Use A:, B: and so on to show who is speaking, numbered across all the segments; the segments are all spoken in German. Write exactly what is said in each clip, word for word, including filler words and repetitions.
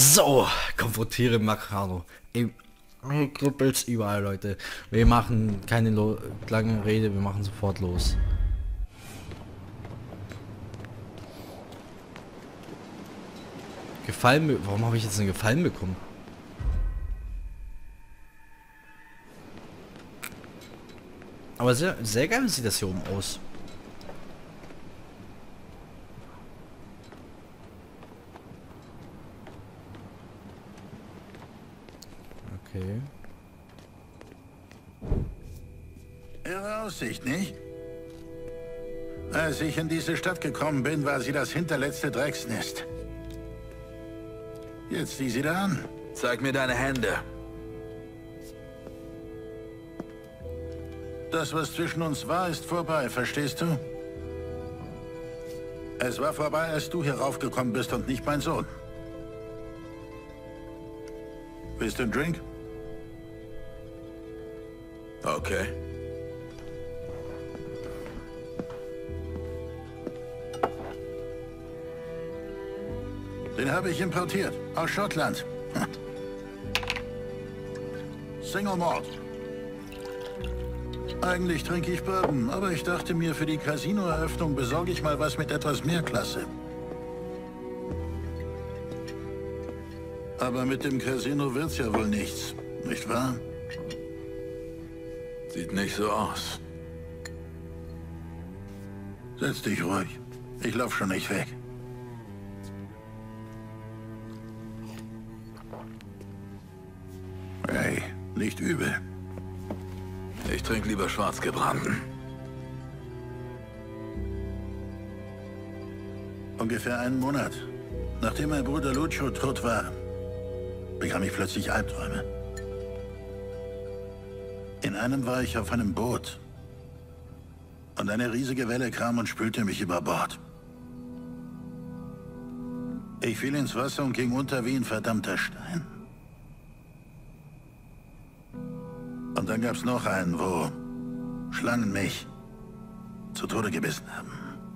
A: So, konfrontiere Makano. Ey, mir kribbelt's überall, Leute. Wir machen keine Lo lange Rede, wir machen sofort los. Gefallen, warum habe ich jetzt einen Gefallen bekommen? Aber sehr, sehr geil sieht das hier oben aus. Okay.
B: Ihre Aussicht, nicht? Als ich in diese Stadt gekommen bin, war sie das hinterletzte Drecksnest. Jetzt sieh sie da an.
C: Zeig mir deine Hände.
B: Das, was zwischen uns war, ist vorbei, verstehst du? Es war vorbei, als du hier raufgekommen bist und nicht mein Sohn. Willst du einen Drink?
C: Okay.
B: Den habe ich importiert, aus Schottland. Single Malt. Eigentlich trinke ich Bourbon, aber ich dachte mir, für die Casino-Eröffnung besorge ich mal was mit etwas mehr Klasse. Aber mit dem Casino wird's ja wohl nichts, nicht wahr?
C: Sieht nicht so aus.
B: Setz dich ruhig. Ich lauf schon nicht weg. Hey, nicht übel.
C: Ich trinke lieber Schwarzgebrannten.
B: Ungefähr einen Monat, nachdem mein Bruder Lucio tot war, bekam ich plötzlich Albträume. In einem war ich auf einem Boot. Und eine riesige Welle kam und spülte mich über Bord. Ich fiel ins Wasser und ging unter wie ein verdammter Stein. Und dann gab's noch einen, wo Schlangen mich zu Tode gebissen haben.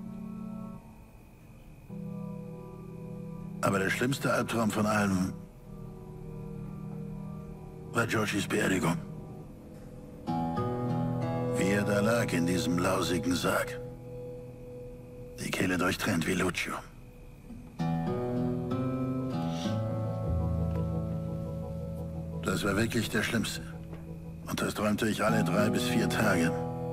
B: Aber der schlimmste Albtraum von allen war Georgies Beerdigung. Wie er da lag in diesem lausigen Sarg. Die Kehle durchtrennt wie Lucio. Das war wirklich der Schlimmste. Und das träumte ich alle drei bis vier Tage.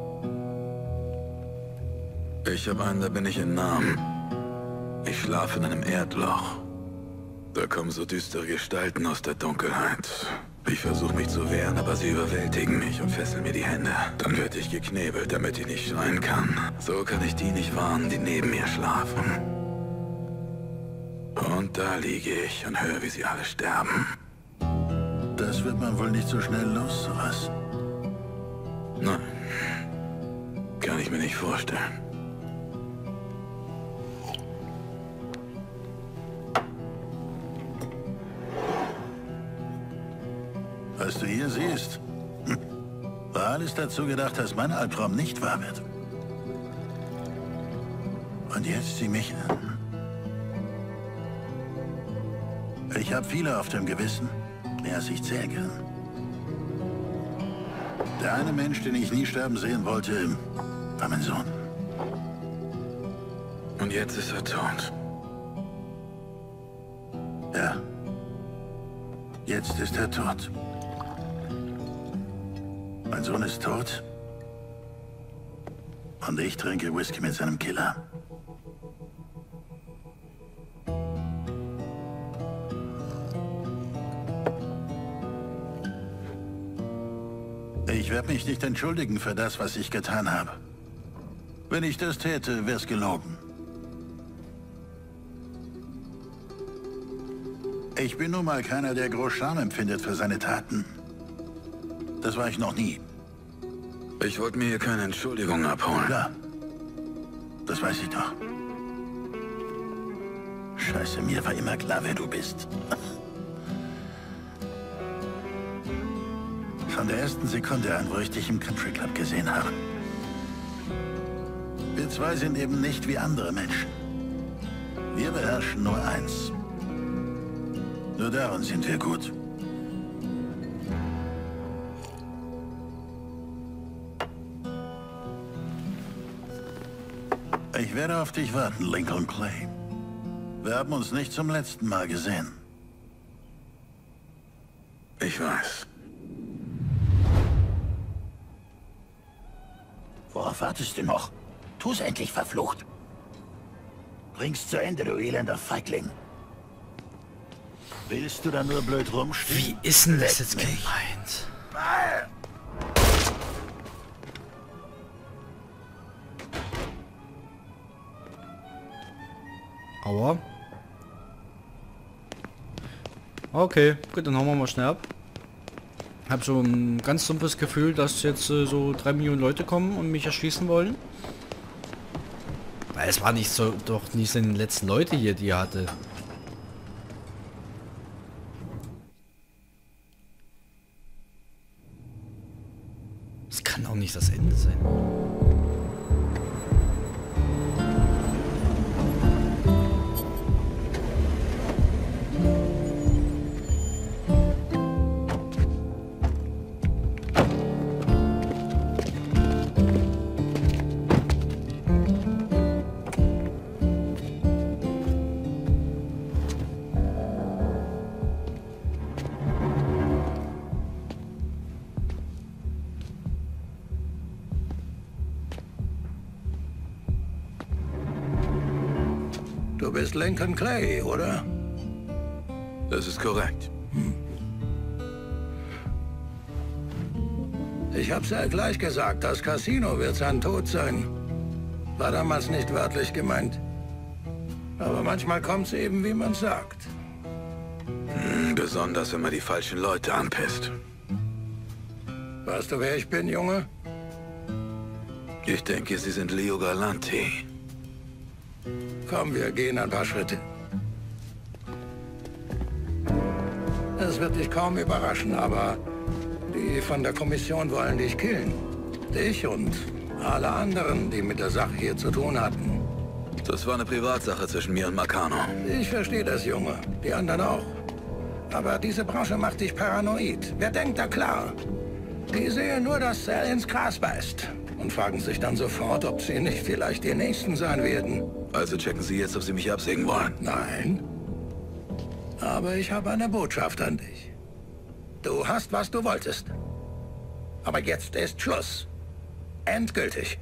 C: Ich habe einen, da bin ich in Namen. Ich schlafe in einem Erdloch. Da kommen so düstere Gestalten aus der Dunkelheit. Ich versuche mich zu wehren, aber sie überwältigen mich und fesseln mir die Hände. Dann werde ich geknebelt, damit ich nicht schreien kann. So kann ich die nicht warnen, die neben mir schlafen. Und da liege ich und höre, wie sie alle sterben.
B: Das wird man wohl nicht so schnell los, sowas.
C: Nein, kann ich mir nicht vorstellen.
B: Was du hier siehst, war alles dazu gedacht, dass mein Albtraum nicht wahr wird. Und jetzt sieh mich an. Ich habe viele auf dem Gewissen, mehr als ich zählen kann. Der eine Mensch, den ich nie sterben sehen wollte, war mein Sohn.
C: Und jetzt ist er tot.
B: Ja. Jetzt ist er tot. Mein Sohn ist tot. Und ich trinke Whisky mit seinem Killer. Ich werde mich nicht entschuldigen für das, was ich getan habe. Wenn ich das täte, wär's gelogen. Ich bin nun mal keiner, der groß Scham empfindet für seine Taten. Das war ich noch nie.
C: Ich wollte mir hier keine Entschuldigung abholen.
B: Ja, das weiß ich doch. Scheiße, mir war immer klar, wer du bist. Von der ersten Sekunde an, wo ich dich im Country Club gesehen habe. Wir zwei sind eben nicht wie andere Menschen. Wir beherrschen nur eins. Nur darin sind wir gut. Ich werde auf dich warten, Lincoln Clay. Wir haben uns nicht zum letzten Mal gesehen.
C: Ich weiß.
B: Worauf wartest du noch? Tu's endlich, verflucht. Bring's zu Ende, du elender Feigling. Willst du da nur blöd rumstehen?
A: Wie ist denn das jetzt gemeint? Aua. Okay, gut, dann hauen wir mal schnell ab. Hab so ein ganz dumpfes Gefühl, dass jetzt äh, so drei Millionen Leute kommen und mich erschießen wollen. Weil es war nicht so, doch nicht so die letzten Leute hier, die er hatte. Das kann auch nicht das Ende sein.
D: Du bist Lincoln Clay, oder?
C: Das ist korrekt.
D: Ich hab's ja gleich gesagt, das Casino wird sein Tod sein. War damals nicht wörtlich gemeint. Aber manchmal kommt's eben, wie man sagt.
C: Hm, besonders, wenn man die falschen Leute anpisst.
D: Weißt du, wer ich bin, Junge?
C: Ich denke, Sie sind Leo Galanti.
D: Komm, wir gehen ein paar Schritte. Es wird dich kaum überraschen, aber die von der Kommission wollen dich killen. Dich und alle anderen, die mit der Sache hier zu tun hatten.
C: Das war eine Privatsache zwischen mir und Marcano.
D: Ich verstehe das, Junge. Die anderen auch. Aber diese Branche macht dich paranoid. Wer denkt da klar? Die sehen nur, dass Cell ins Gras beißt. Und fragen sich dann sofort, ob sie nicht vielleicht die Nächsten sein werden.
C: Also checken Sie jetzt, ob Sie mich absägen wollen.
D: Nein. Aber ich habe eine Botschaft an dich. Du hast, was du wolltest. Aber jetzt ist Schluss. Endgültig.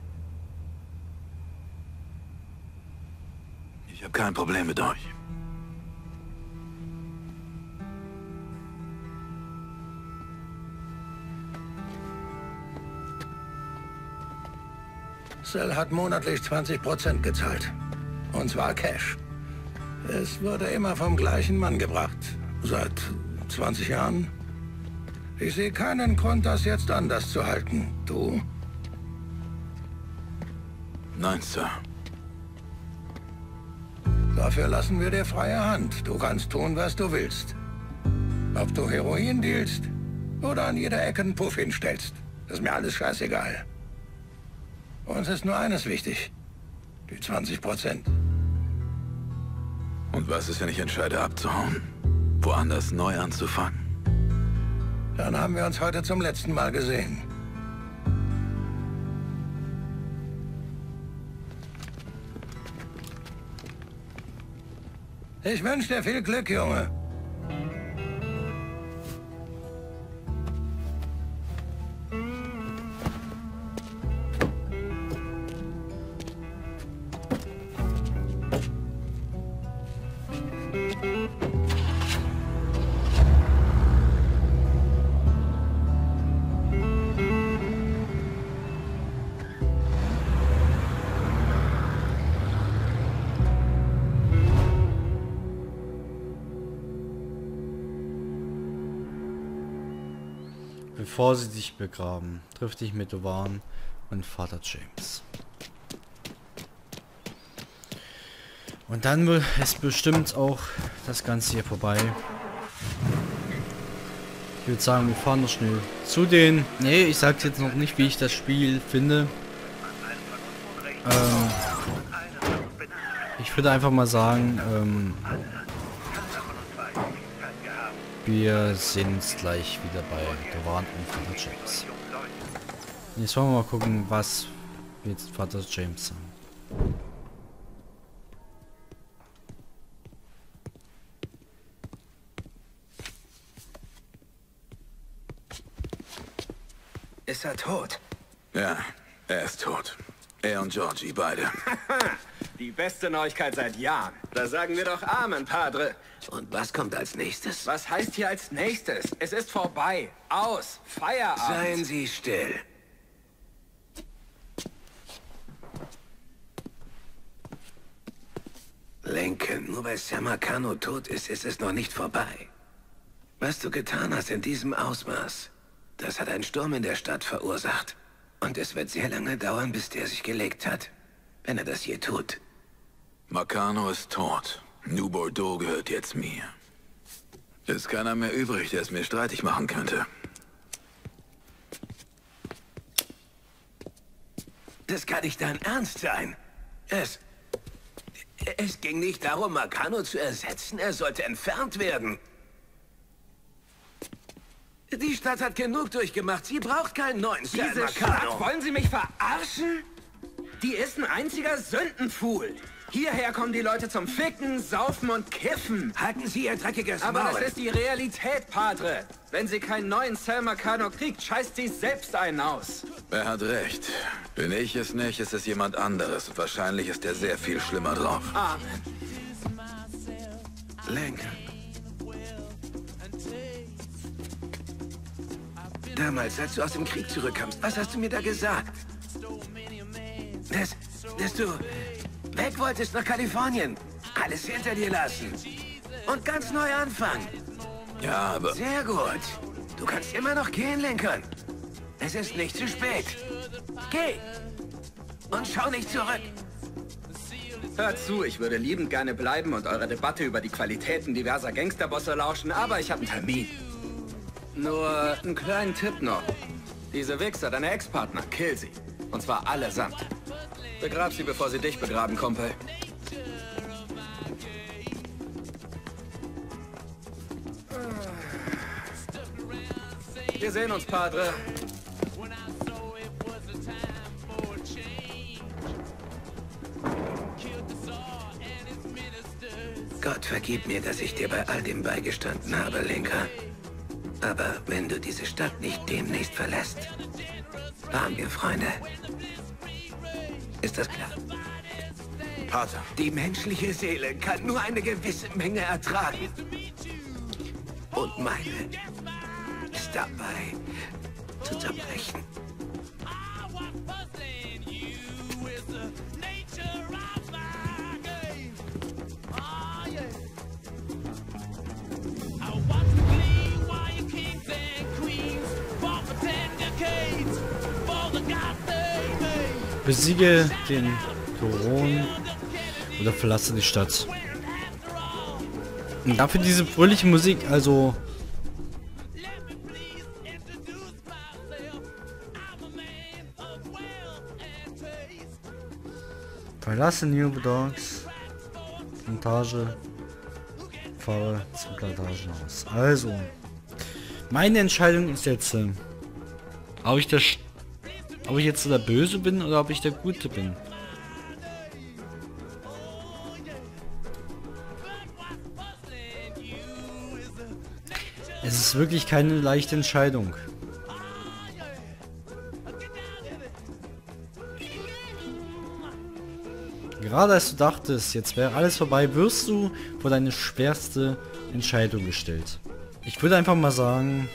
C: Ich habe kein Problem mit euch.
D: Cell hat monatlich zwanzig Prozent gezahlt. Und zwar Cash. Es wurde immer vom gleichen Mann gebracht. Seit zwanzig Jahren. Ich sehe keinen Grund, das jetzt anders zu halten. Du?
C: Nein, Sir.
D: Dafür lassen wir dir freie Hand. Du kannst tun, was du willst. Ob du Heroin dealst oder an jeder Ecke einen Puff hinstellst. Ist mir alles scheißegal. Uns ist nur eines wichtig. Die zwanzig Prozent.
C: Und was ist, wenn ich entscheide abzuhauen? Woanders neu anzufangen?
D: Dann haben wir uns heute zum letzten Mal gesehen. Ich wünsche dir viel Glück, Junge.
A: Bevor sie dich begraben, triff dich mit Ovan und Vater James. Und dann ist bestimmt auch das Ganze hier vorbei. Ich würde sagen, wir fahren noch schnell zu den... Nee, ich sage jetzt noch nicht, wie ich das Spiel finde. Ähm, ich würde einfach mal sagen, ähm, Wir sehen uns gleich wieder bei Doran und Vater James. Jetzt wollen wir mal gucken, was jetzt Vater James sagen.
E: Ist er tot?
C: Ja, er ist tot. Er und Georgie, beide.
E: Die beste Neuigkeit seit Jahren. Da sagen wir doch Amen, Padre.
D: Und was kommt als nächstes?
E: Was heißt hier als nächstes? Es ist vorbei. Aus. Feierabend.
D: Seien Sie still. Lincoln, nur weil Sam Marcano tot ist, ist es noch nicht vorbei. Was du getan hast in diesem Ausmaß, das hat einen Sturm in der Stadt verursacht. Und es wird sehr lange dauern, bis der sich gelegt hat. Wenn er das hier tut.
C: Marcano ist tot. New Bordeaux gehört jetzt mir. Ist keiner mehr übrig, der es mir streitig machen könnte.
D: Das kann nicht dein Ernst sein. Es... Es ging nicht darum, Marcano zu ersetzen. Er sollte entfernt werden. Die Stadt hat genug durchgemacht. Sie braucht keinen neuen Sam
E: Diese
D: Marcano.
E: Stadt, wollen Sie mich verarschen? Die ist ein einziger Sündenpfuhl. Hierher kommen die Leute zum Ficken, Saufen und Kiffen.
D: Halten Sie Ihr dreckiges
E: Aber
D: Maul.
E: das ist die Realität, Padre. Wenn sie keinen neuen Sam Marcano kriegt, scheißt sie selbst einen aus.
C: Er hat recht. Bin ich es nicht, ist es jemand anderes. Und wahrscheinlich ist er sehr viel schlimmer drauf.
E: Amen.
D: Lincoln. Damals, als du aus dem Krieg zurückkamst, was hast du mir da gesagt? Dass, dass du weg wolltest nach Kalifornien. Alles hinter dir lassen. Und ganz neu anfangen.
C: Ja, aber...
D: Sehr gut. Du kannst immer noch gehen, Lincoln. Es ist nicht zu spät. Geh. Und schau nicht zurück.
E: Hört zu, ich würde liebend gerne bleiben und eure Debatte über die Qualitäten diverser Gangsterbosse lauschen, aber ich habe einen Termin. Nur einen kleinen Tipp noch. Diese Wichser, deine Ex-Partner, kill sie. Und zwar allesamt. Begrab sie, bevor sie dich begraben, Kumpel. Wir sehen uns, Padre.
D: Gott vergib mir, dass ich dir bei all dem beigestanden habe, Lincoln. Aber wenn du diese Stadt nicht demnächst verlässt, waren wir Freunde. Ist das klar?
C: Pater.
D: Die menschliche Seele kann nur eine gewisse Menge ertragen. Und meine ist dabei zu zerbrechen.
A: Besiege den Thron oder verlasse die Stadt. Und dafür diese fröhliche Musik, also... Verlasse New Dogs. Plantage. Fahre zum Plantagenhaus. Also. Meine Entscheidung ist jetzt, äh, ob ich der St ob ich jetzt der Böse bin oder ob ich der Gute bin. Es ist wirklich keine leichte Entscheidung. Gerade als du dachtest, jetzt wäre alles vorbei, wirst du vor deine schwerste Entscheidung gestellt. Ich würde einfach mal sagen...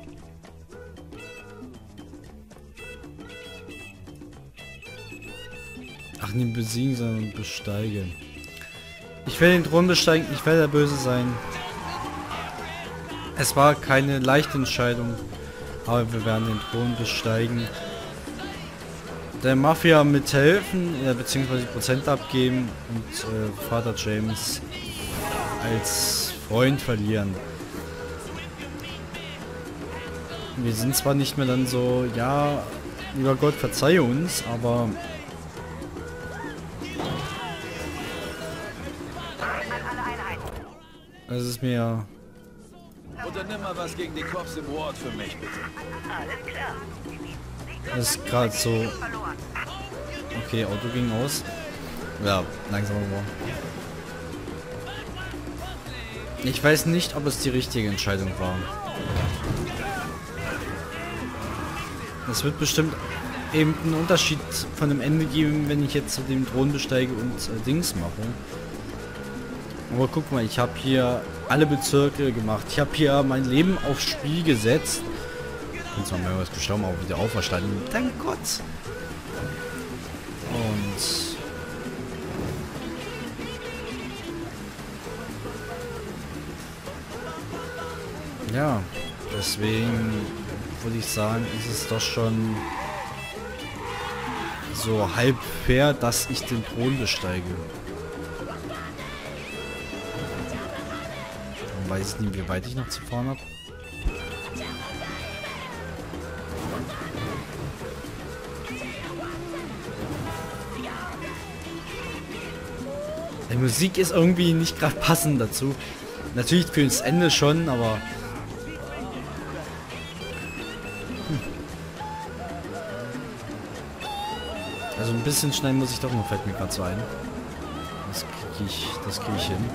A: Ach, nicht besiegen, sondern besteigen. Ich werde den Thron besteigen, ich werde der Böse sein. Es war keine leichte Entscheidung, aber wir werden den Thron besteigen. Der Mafia mithelfen, äh, beziehungsweise Prozent abgeben und äh, Vater James als Freund verlieren. Wir sind zwar nicht mehr dann so, ja, lieber Gott, verzeihe uns, aber es ist mir
C: Unternimm mal was gegen die Cops im Ward für mich, bitte.
F: Alles klar.
A: Das ist gerade so... Okay, Auto ging aus. Ja, langsam aber. Ich weiß nicht, ob es die richtige Entscheidung war. Es wird bestimmt eben einen Unterschied von dem Ende geben, wenn ich jetzt den Thron besteige und äh, Dings mache. Aber guck mal, ich habe hier alle Bezirke gemacht. Ich habe hier mein Leben aufs Spiel gesetzt. Ich bin zwar mehrmals gestorben, aber wieder auferstanden. Dank Gott. Und... ja, deswegen würde ich sagen, ist es doch schon so halb fair, dass ich den Thron besteige. Ich weiß nicht, wie weit ich noch zu fahren habe. Die Musik ist irgendwie nicht gerade passend dazu. Natürlich für das Ende schon, aber... Hm. Also ein bisschen schnell muss ich doch noch, fällt mir gerade so ein. Das kriege ich, das kriege ich hin.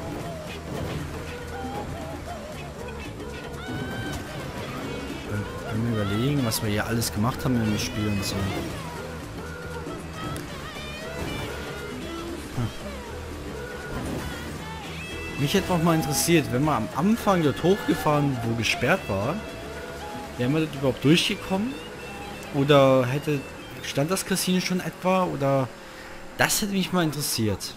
A: Können wir überlegen, was wir hier alles gemacht haben in dem Spiel und so. Mich hätte auch mal interessiert, wenn wir am Anfang dort hochgefahren, wo gesperrt war, wären wir dort überhaupt durchgekommen? Oder hätte, stand das Casino schon etwa? Oder das hätte mich mal interessiert.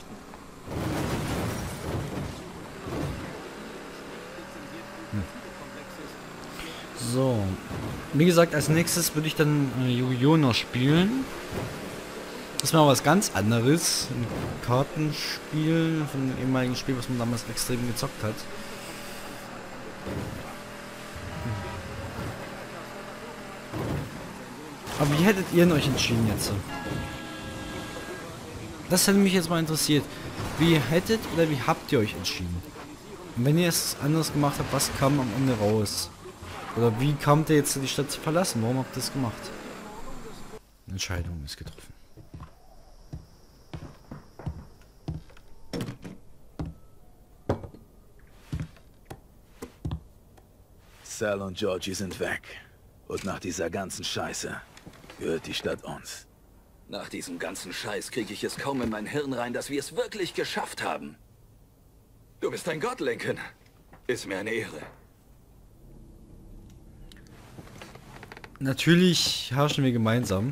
A: Hm. So, wie gesagt, als nächstes würde ich dann äh, Yu-Gi-Oh! Noch spielen. Das ist mal was ganz anderes. Ein Kartenspiel von dem ehemaligen Spiel, was man damals extrem gezockt hat. Aber wie hättet ihr euch entschieden jetzt? Das hätte mich jetzt mal interessiert. Wie hättet oder wie habt ihr euch entschieden? Und wenn ihr es anders gemacht habt, was kam am Ende raus? Oder wie kamt ihr jetzt die Stadt zu verlassen? Warum habt ihr das gemacht? Eine Entscheidung ist getroffen.
C: Sal und Georgie sind weg. Und nach dieser ganzen Scheiße gehört die Stadt uns.
E: Nach diesem ganzen Scheiß kriege ich es kaum in mein Hirn rein, dass wir es wirklich geschafft haben. Du bist ein Gott, Lincoln. Ist mir eine Ehre.
A: Natürlich herrschen wir gemeinsam.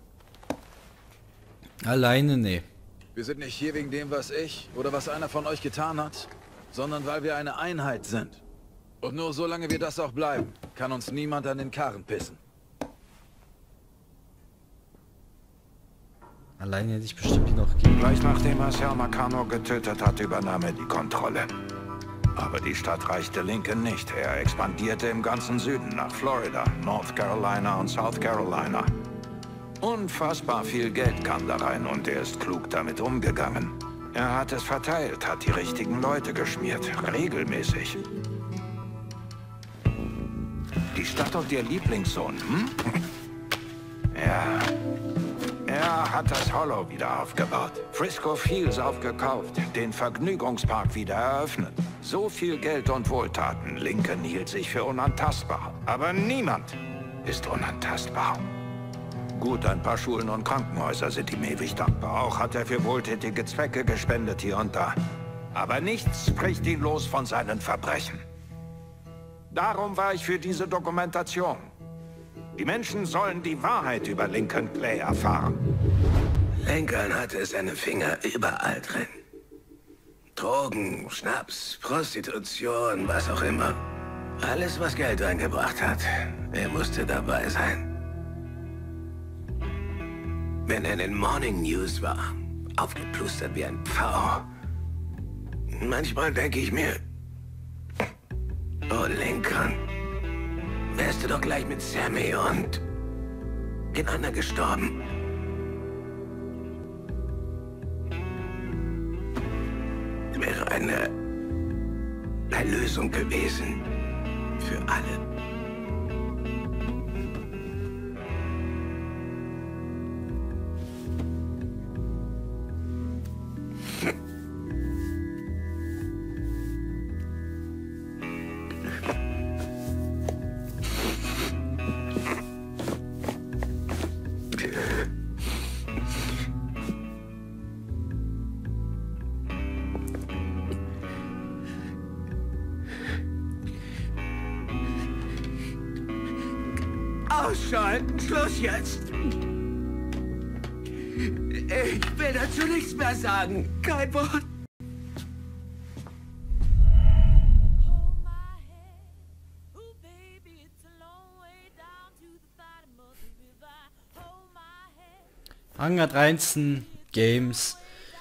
A: Alleine, nee.
C: Wir sind nicht hier wegen dem, was ich oder was einer von euch getan hat, sondern weil wir eine Einheit sind. Und nur solange wir das auch bleiben, kann uns niemand an den Karren pissen.
A: Alleine hätte ich bestimmt noch gegen.
D: Gleich nachdem er Sal Marcano getötet hat, übernahm er die Kontrolle. Aber die Stadt reichte Lincoln nicht. Er expandierte im ganzen Süden nach Florida, North Carolina und South Carolina. Unfassbar viel Geld kam da rein und er ist klug damit umgegangen. Er hat es verteilt, hat die richtigen Leute geschmiert, regelmäßig. Die Stadt und ihr Lieblingssohn, hm? Ja. Er hat das Hollow wieder aufgebaut, Frisco Fields aufgekauft, den Vergnügungspark wieder eröffnet. So viel Geld und Wohltaten. Lincoln hielt sich für unantastbar. Aber niemand ist unantastbar. Gut, ein paar Schulen und Krankenhäuser sind ihm ewig dankbar. Auch hat er für wohltätige Zwecke gespendet hier und da. Aber nichts spricht ihn los von seinen Verbrechen. Darum war ich für diese Dokumentation. Die Menschen sollen die Wahrheit über Lincoln Clay erfahren.
E: Lincoln hatte seine Finger überall drin. Drogen, Schnaps, Prostitution, was auch immer. Alles, was Geld eingebracht hat, er musste dabei sein. Wenn er in den Morning News war, aufgeplustert wie ein Pfau. Manchmal denke ich mir, oh Lincoln, wärst du doch gleich mit Sammy und den anderen gestorben. Wäre eine Erlösung gewesen
C: Für alle.
F: Ausschalten! Schluss jetzt! Ich will dazu nichts mehr sagen. Kein Wort.
A: Hangar dreizehn Games.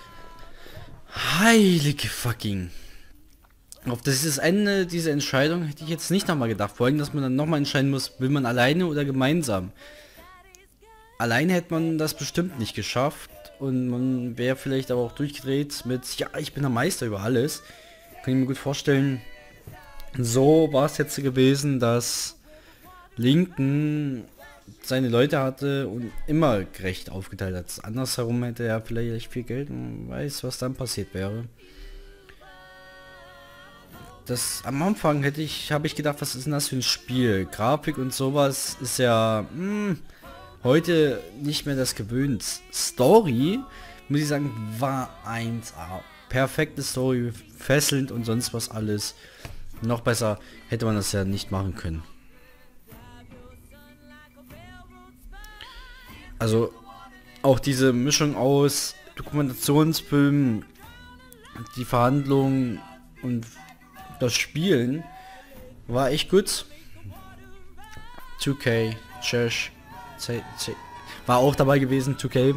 A: Heilige fucking. Auf dieses Ende dieser Entscheidung hätte ich jetzt nicht nochmal gedacht. Vor allem, dass man dann nochmal entscheiden muss, will man alleine oder gemeinsam. Alleine hätte man das bestimmt nicht geschafft. Und man wäre vielleicht aber auch durchgedreht mit, ja, ich bin der Meister über alles. Kann ich mir gut vorstellen. So war es jetzt gewesen, dass Lincoln seine Leute hatte und immer gerecht aufgeteilt hat. Andersherum hätte er vielleicht viel Geld und weiß, was dann passiert wäre. Das am Anfang hätte ich, habe ich gedacht, was ist denn das für ein Spiel? Grafik und sowas ist ja mh, heute nicht mehr das gewöhnt. Story, muss ich sagen, war eins A. Perfekte Story, fesselnd und sonst was alles. Noch besser hätte man das ja nicht machen können. Also auch diese Mischung aus Dokumentationsfilmen, die Verhandlungen und das Spielen war echt gut. zwei K, Chess, war auch dabei gewesen, zwei K.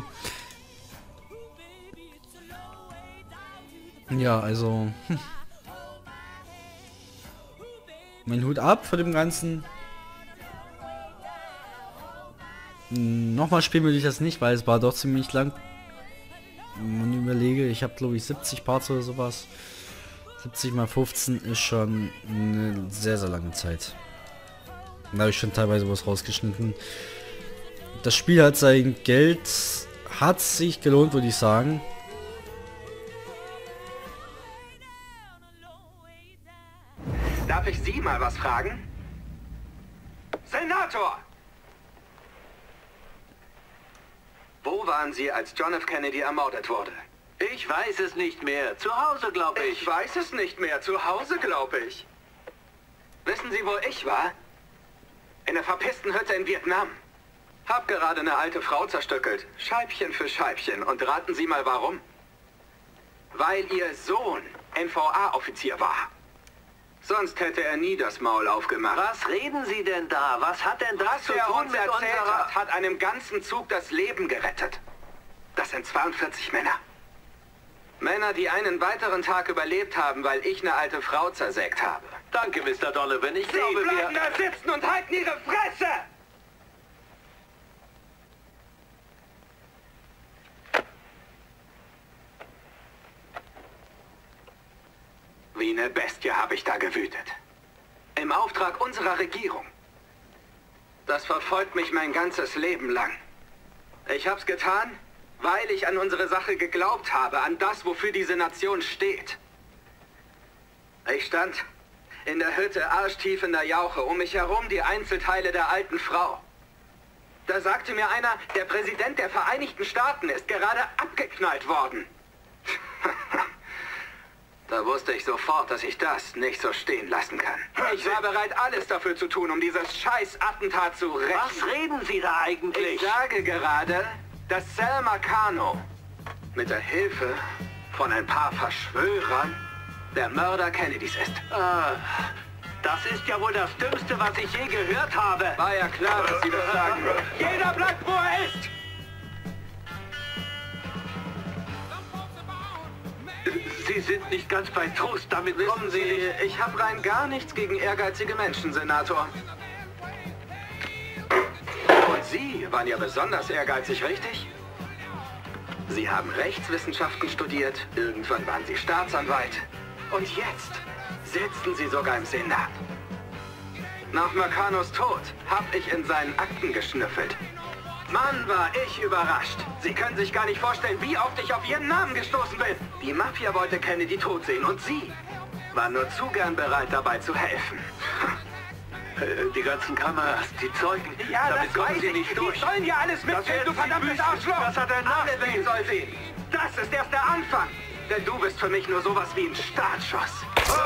A: Ja, also hm. Mein Hut ab vor dem Ganzen. Nochmal spielen will ich das nicht, weil es war doch ziemlich lang. Man überlege, ich habe glaube ich siebzig Parts oder sowas. siebzig mal fünfzehn ist schon eine sehr, sehr lange Zeit. Da habe ich schon teilweise was rausgeschnitten. Das Spiel hat sein Geld, hat sich gelohnt, würde ich sagen.
E: Darf ich Sie mal was fragen? Senator! Wo waren Sie, als John F. Kennedy ermordet wurde?
F: Ich weiß es nicht mehr. Zu Hause, glaube ich.
E: Ich weiß es nicht mehr. Zu Hause, glaube ich. Wissen Sie, wo ich war? In der verpissten Hütte in Vietnam. Hab gerade eine alte Frau zerstückelt. Scheibchen für Scheibchen. Und raten Sie mal, warum? Weil Ihr Sohn N V A-Offizier war. Sonst hätte er nie das Maul aufgemacht.
F: Was reden Sie denn da? Was hat denn das
E: Was
F: zu
E: er
F: tun
E: uns
F: mit
E: erzählt
F: unserer...
E: hat, hat einem ganzen Zug das Leben gerettet. Das sind zweiundvierzig Männer. Männer, die einen weiteren Tag überlebt haben, weil ich eine alte Frau zersägt habe.
F: Danke, Mister Donovan. Ich
E: Sie
F: glaube,
E: bleiben
F: wir...
E: da sitzen und halten Ihre Fresse! Wie eine Bestie habe ich da gewütet. Im Auftrag unserer Regierung. Das verfolgt mich mein ganzes Leben lang. Ich hab's getan, weil ich an unsere Sache geglaubt habe, an das, wofür diese Nation steht. Ich stand in der Hütte arschtief in der Jauche, um mich herum die Einzelteile der alten Frau. Da sagte mir einer, der Präsident der Vereinigten Staaten ist gerade abgeknallt worden. Da wusste ich sofort, dass ich das nicht so stehen lassen kann. Ich war bereit, alles dafür zu tun, um dieses scheiß Attentat zu retten.
F: Was reden Sie da eigentlich?
E: Ich sage gerade, dass Sal Marcano mit der Hilfe von ein paar Verschwörern der Mörder Kennedys ist.
F: Ah, das ist ja wohl das Dümmste, was ich je gehört habe.
E: War ja klar, dass Sie das sagen. Jeder bleibt, wo er ist!
F: Sie sind nicht ganz bei Trost, damit
E: Wissen
F: kommen Sie
E: Sie,
F: nicht...
E: ich habe rein gar nichts gegen ehrgeizige Menschen, Senator. Und Sie waren ja besonders ehrgeizig, richtig? Sie haben Rechtswissenschaften studiert, irgendwann waren Sie Staatsanwalt. Und jetzt sitzen Sie sogar im Senat. Nach Meccano's Tod hab ich in seinen Akten geschnüffelt. Mann, war ich überrascht. Sie können sich gar nicht vorstellen, wie oft ich auf Ihren Namen gestoßen bin. Die Mafia wollte Kennedy tot sehen und Sie war nur zu gern bereit, dabei zu helfen.
F: Die ganzen Kameras, die Zeugen.
E: Ja,
F: damit
E: das
F: kommen
E: weiß
F: sie
E: ich.
F: nicht durch.
E: Die sollen ja alles mitnehmen, du verdammtes Arschloch.
F: Was hat er
E: Alle Welt soll sehen. Das ist erst der Anfang. Denn du bist für mich nur sowas wie ein Startschuss.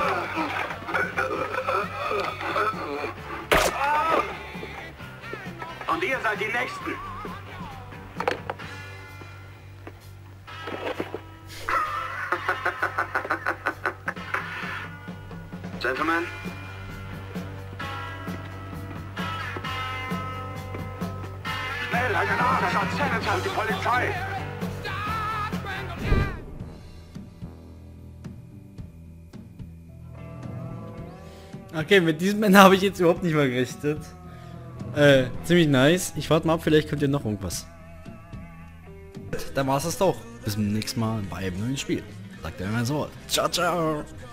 E: Und ihr seid die Nächsten. Gentlemen.
F: Schnell, einen Arsch an Senator, die Polizei.
A: Okay, mit diesem Ende habe ich jetzt überhaupt nicht mal gerechnet. Äh, ziemlich nice. Ich warte mal ab, vielleicht könnt ihr noch irgendwas. Dann war es das doch. Bis zum nächsten Mal bei einem neuen Spiel. Sagt er immer so. Ciao, ciao.